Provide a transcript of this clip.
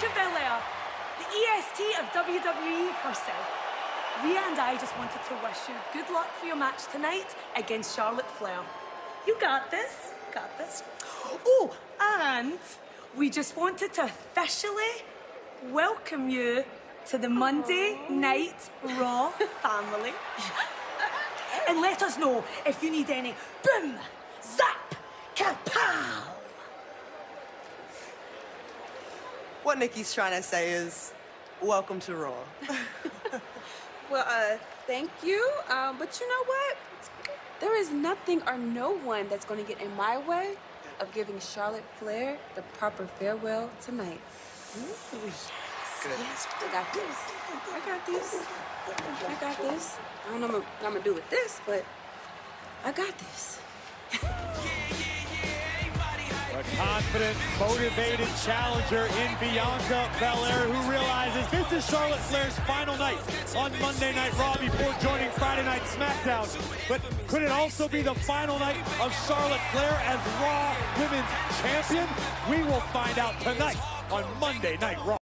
Bianca Belair, the E.S.H of WWE herself. Rhea and I just wanted to wish you good luck for your match tonight against Charlotte Flair. You got this. Got this. Oh, and we just wanted to officially welcome you to the Monday Night Raw family. And let us know if you need any boom, zap, kapow. What Nikki's trying to say is, welcome to Raw. Well, thank you. But you know what? There is nothing or no one that's going to get in my way of giving Charlotte Flair the proper farewell tonight. Ooh, yes. Good. Yes, I got this. I got this. I got this. I don't know what I'm going to do with this, but I got this. A confident, motivated challenger in Bianca Belair, who realizes this is Charlotte Flair's final night on Monday Night Raw before joining Friday Night SmackDown. But could it also be the final night of Charlotte Flair as Raw Women's Champion? We will find out tonight on Monday Night Raw.